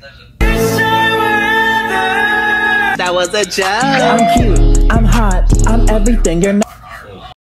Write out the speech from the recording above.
That was a joke. I'm cute, I'm hot, I'm everything you're not.